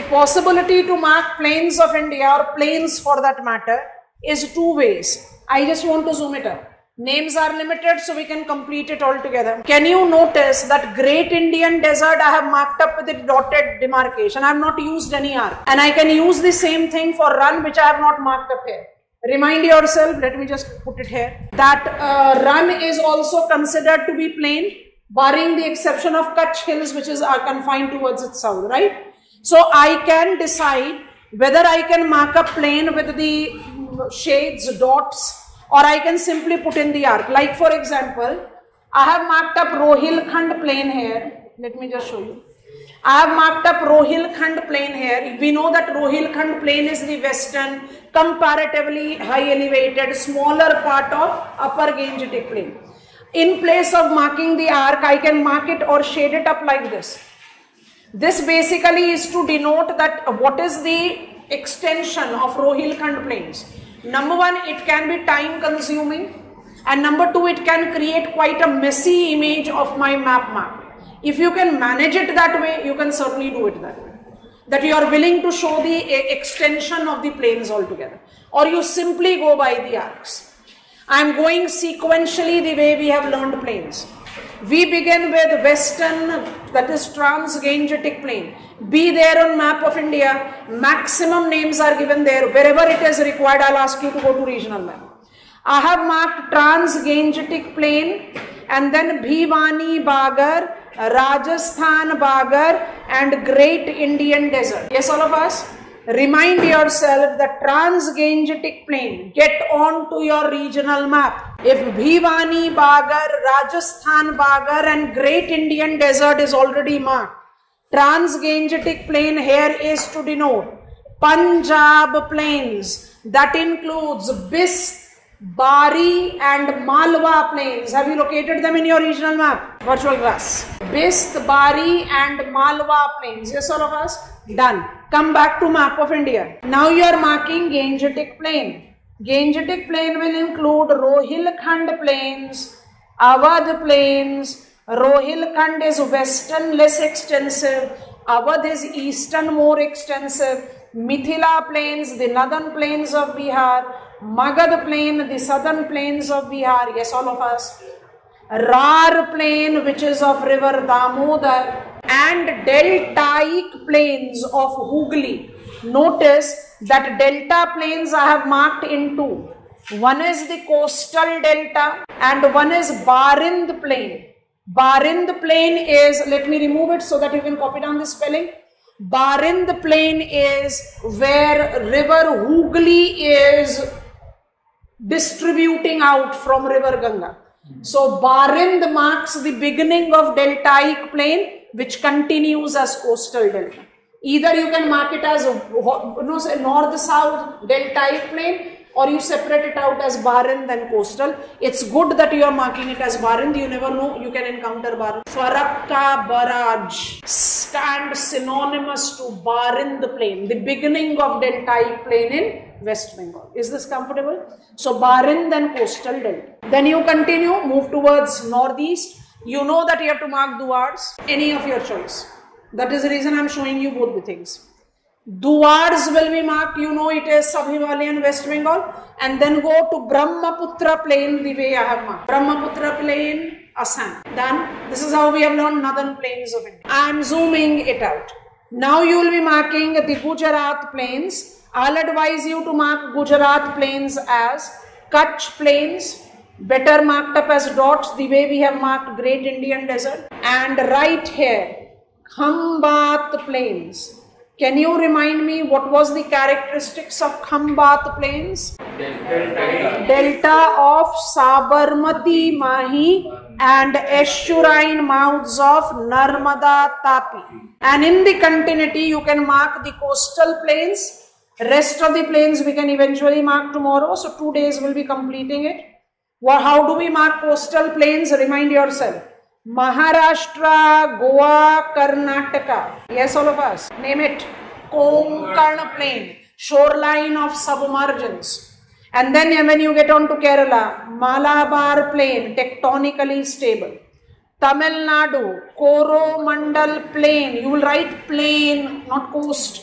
possibility to mark plains of India or plains for that matter is two ways. I just want to zoom it up. Names are limited, so we can complete it all together. Can you notice that Great Indian Desert I have marked up with a dotted demarcation? I have not used any arc. And I can use the same thing for Run, which I have not marked up here. Remind yourself, let me just put it here, that Run is also considered to be plain, barring the exception of Kutch Hills, which are confined towards its south, right? So I can decide whether I can mark up plain with the shades, dots, or I can simply put in the arc. Like for example, I have marked up Rohilkhand plain here. Let me just show you. I have marked up Rohilkhand plain here. We know that Rohilkhand plain is the western, comparatively high elevated, smaller part of Upper Gangetic plain. In place of marking the arc, I can mark it or shade it up like this. This basically is to denote that what is the extension of Rohilkhand plains. Number one, it can be time consuming, and number two, it can create quite a messy image of my map mark. If you can manage it that way, you can certainly do it that way. That you are willing to show the extension of the plains altogether, or you simply go by the arcs. I am going sequentially the way we have learned plains. We begin with western, that is Trans-Gangetic plain. Be there on map of India. Maximum names are given there. Wherever it is required, I'll ask you to go to regional map. I have marked Trans-Gangetic plain, and then Bhiwani Bagar, Rajasthan Bagar, and Great Indian Desert. Yes, all of us? Remind yourself that Trans-Gangetic plain, get on to your regional map. If Bhiwani Bagar, Rajasthan Bagar and Great Indian Desert is already marked, Trans-Gangetic plain here is to denote Punjab plains. That includes Bist, Bari and Malwa plains. Have you located them in your regional map? Virtual class. Bist, Bari and Malwa plains. Yes, all of us? Done. Come back to map of India. Now you are marking Gangetic plain. Gangetic plain will include Rohilkhand plains, Awadh plains. Rohilkhand is western, less extensive. Awadh is eastern, more extensive. Mithila plains, the northern plains of Bihar. Magad plain, the southern plains of Bihar. Yes, all of us. Rar plain, which is of river Damodar, and deltaic plains of Hooghly. Notice that delta plains I have marked in two. One is the coastal delta and one is Barind plain. Barind plain is, let me remove it so that you can copy down the spelling. Barind plain is where river Hooghly is distributing out from river Ganga. So Barind marks the beginning of deltaic plain, which continues as coastal delta. Either you can mark it as north-south deltaic plain, or you separate it out as Barind and coastal. It's good that you are marking it as Barind. You never know, you can encounter Barind. Farakka Barrage stands synonymous to Barind plain, the beginning of deltaic plain in West Bengal. Is this comfortable? So Barind and coastal delta. Then you continue, move towards northeast. You know that you have to mark Duars, any of your choice. That is the reason I am showing you both the things. Duars will be marked, you know it is sub-Himalayan West Bengal, and then go to Brahmaputra plain the way I have marked. Brahmaputra plain, Assam. Done. This is how we have learned northern plains of India. I am zooming it out. Now you will be marking the Gujarat plains. I'll advise you to mark Gujarat plains as Kutch plains, better marked up as dots the way we have marked Great Indian Desert. And right here, Khambat plains. Can you remind me what was the characteristics of Khambat plains? Delta of Sabarmati, Mahi and estuarine mouths of Narmada, Tapi. And in the continuity you can mark the coastal plains. Rest of the plains we can eventually mark tomorrow. So 2 days will be completing it. Well, how do we mark coastal plains? Remind yourself. Maharashtra, Goa, Karnataka. Yes, all of us. Name it. Konkan plain. Shoreline of submergence. And then when you get on to Kerala, Malabar plain, tectonically stable. Tamil Nadu, Coromandel plain. You will write plain, not coast.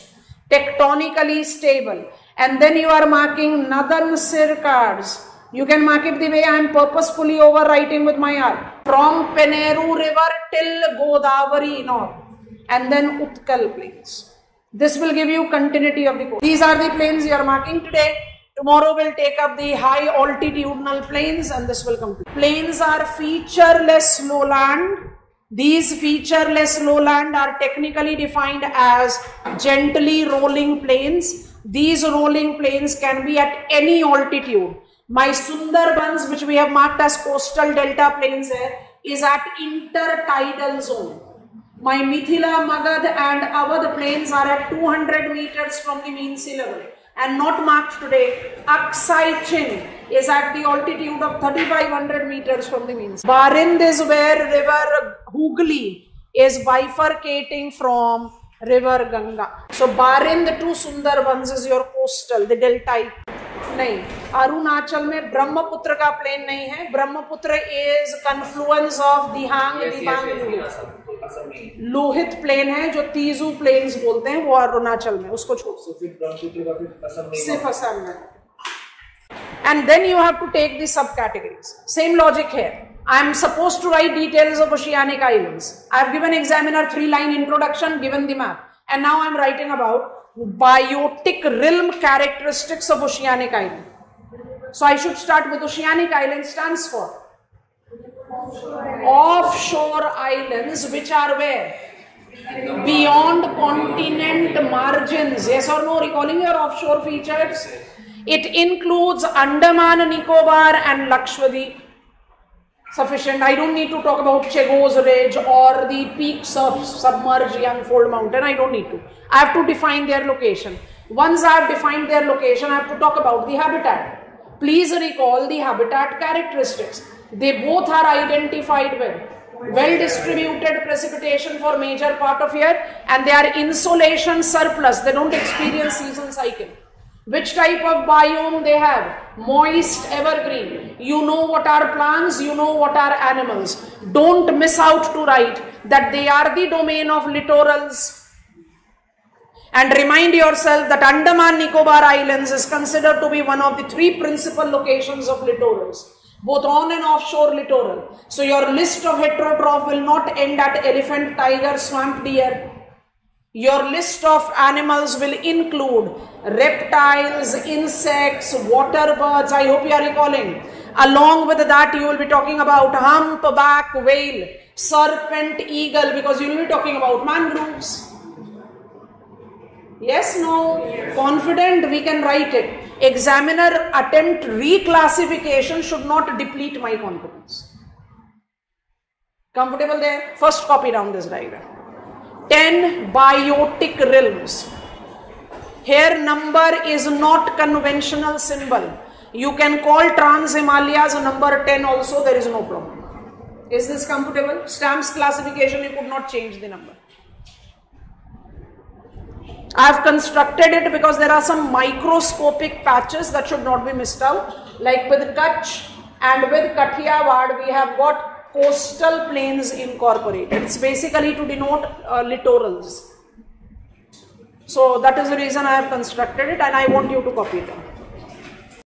tectonically stable. And then you are marking Nadan Sir cards. You can mark it the way I am purposefully overwriting with my art. From Peneru river till Godavari north. And then Utkal plains. This will give you continuity of the coast. These are the plains you are marking today. Tomorrow we'll take up the high altitudinal plains and this will complete. Plains are featureless lowland. These featureless lowland are technically defined as gently rolling plains. These rolling plains can be at any altitude. My Sundarbans, which we have marked as coastal delta plains here, is at intertidal zone. My Mithila, Magad and Awadh plains are at 200 meters from the mean sea level. And not marked today, Aksai Chin is at the altitude of 3500 meters from the mean sea. Barind is where river Hooghly is bifurcating from river Ganga. So Barind to Sundarbans is your coastal, the delta. नहीं, अरुणाचल में ब्रह्मपुत्र का plain नहीं है. Brahmaputra is confluence of Dihang, Dibang, Lohit plain है जो Teeju planes बोलते हैं, वो अरुणाचल में, उसको छोड़ सिर्फ असम में. And then you have to take the subcategories. Same logic here. I am supposed to write details of Oceanic Islands. I have given examiner 3-line introduction, given the map, and now I am writing about biotic realm characteristics of Oceanic Island. So I should start with Oceanic Island stands for offshore islands, which are where? Beyond continent margins. Yes or no? Recalling your offshore features. It includes Andaman, Nicobar and Lakshadweep. Sufficient. I don't need to talk about Chagos Ridge or the peaks of submerged Yangfold Mountain. I don't need to. I have to define their location. Once I have defined their location, I have to talk about the habitat. Please recall the habitat characteristics. They both are identified with well-distributed precipitation for major part of year, and they are insolation surplus. They don't experience season cycle. Which type of biome they have? Moist evergreen. You know what are plants, you know what are animals. Don't miss out to write that they are the domain of littorals. And remind yourself that Andaman Nicobar Islands is considered to be one of the 3 principal locations of littorals, both on and offshore littoral. So your list of heterotroph will not end at elephant, tiger, swamp deer. Your list of animals will include reptiles, insects, water birds. I hope you are recalling. Along with that, you will be talking about humpback whale, serpent eagle, because you will be talking about mangroves. Yes, no? Confident we can write it. Examiner attempt reclassification should not deplete my confidence. Comfortable there? First copy down this diagram. 10 biotic realms. Here number is not conventional symbol. You can call Trans-Himalayas number 10 also, there is no problem. Is this comfortable? Stamps classification, you could not change the number. I have constructed it because there are some microscopic patches that should not be missed out. Like with Kutch and with Kathiawar, we have got coastal plains incorporated. It's basically to denote littorals. So that is the reason I have constructed it, and I want you to copy it down.